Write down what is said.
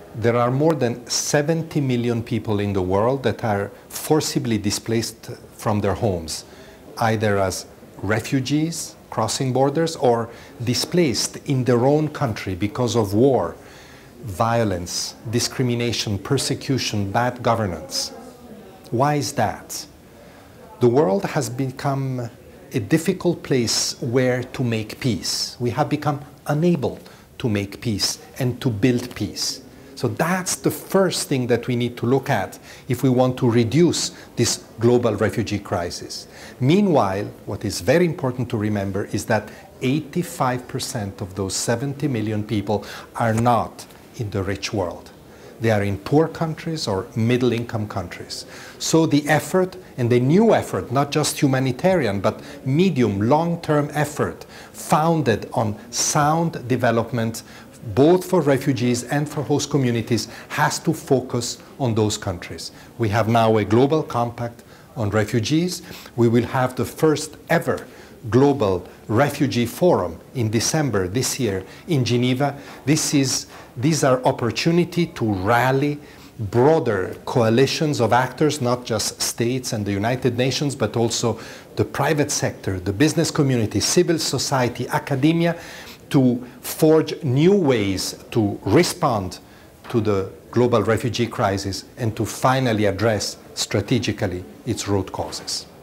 There are more than 70 million people in the world that are forcibly displaced from their homes, either as refugees crossing borders or displaced in their own country because of war, violence, discrimination, persecution, bad governance. Why is that? The world has become a difficult place where to make peace. We have become unable to make peace and to build peace. So that's the first thing that we need to look at if we want to reduce this global refugee crisis. Meanwhile, what is very important to remember is that 85% of those 70 million people are not in the rich world. They are in poor countries or middle-income countries. So the effort, and the new effort, not just humanitarian, but medium, long-term effort, founded on sound development, both for refugees and for host communities, has to focus on those countries. We have now a global compact on refugees. We will have the first ever global refugee forum in December this year in Geneva. These are opportunity to rally broader coalitions of actors, not just states and the United Nations, but also the private sector, the business community, civil society, academia, to forge new ways to respond to the global refugee crisis and to finally address strategically its root causes.